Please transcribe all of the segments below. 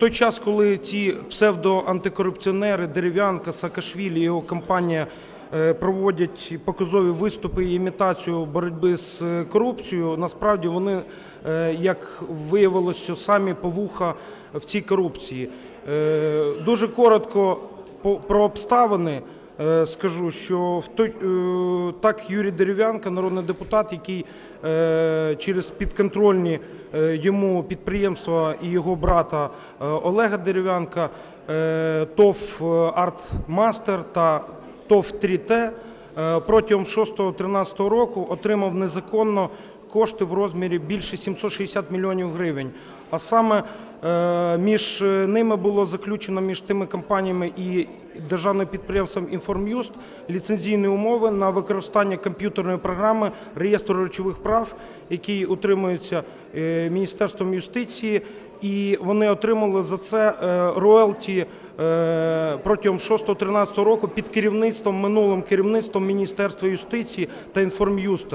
той час, коли ці псевдоантикорупціонери Дерев'янка, Саакашвілі і його компанія проводять показові виступи і імітацію боротьби з корупцією, насправді вони, як виявилося, самі по вуха в цій корупції. Дуже коротко про обставини скажу, що так Юрій Дерев'янка, народний депутат, який через підконтрольні йому підприємства і його брата Олега Дерев'янка, ТОВ «Артмастер» та ТОВ «3Т» протягом 2006-2013 року отримав незаконно кошти в розмірі більше 760 мільйонів гривень. А саме між ними було заключено, між тими компаніями і державним підприємством «Інформ'юст» ліцензійні умови на використання комп'ютерної програми реєстру речових прав, який утримується Міністерством юстиції, і вони отримали за це роялті протягом 2006-2013 року під минулим керівництвом Міністерства юстиції та «Інформ'юсту».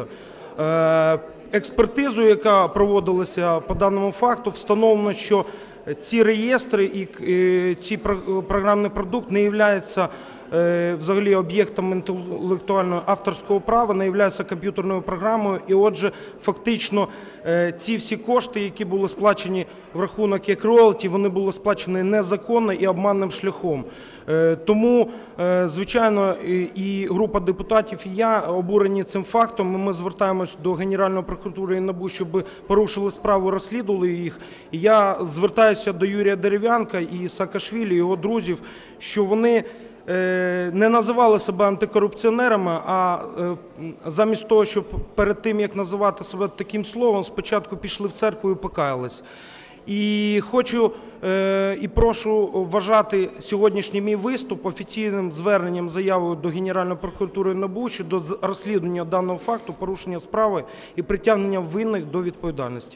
Експертизою, яка проводилася по даному факту, встановлено, що ці реєстри і ці програмний продукт не являються взагалі об'єктом інтелектуального авторського права, не являються комп'ютерною програмою, і отже, фактично ці всі кошти, які були сплачені в рахунок як роялті, вони були сплачені незаконно і обманним шляхом. Тому, звичайно, і група депутатів, і я обурені цим фактом, і ми звертаємось до Генеральної прокуратури і НАБУ, щоб порушили справу, розслідували їх. І я звертаюся до Юрія Дерев'янка і Саакашвілі, і його друзів, що вони не називали себе антикорупціонерами, а замість того, щоб перед тим, як називати себе таким словом, спочатку пішли в церкву і покаялись. І хочу і прошу вважати сьогоднішній мій виступ офіційним зверненням, заявою до Генеральної прокуратури НАБУ щодо розслідування даного факту, порушення справи і притягнення винних до відповідальності.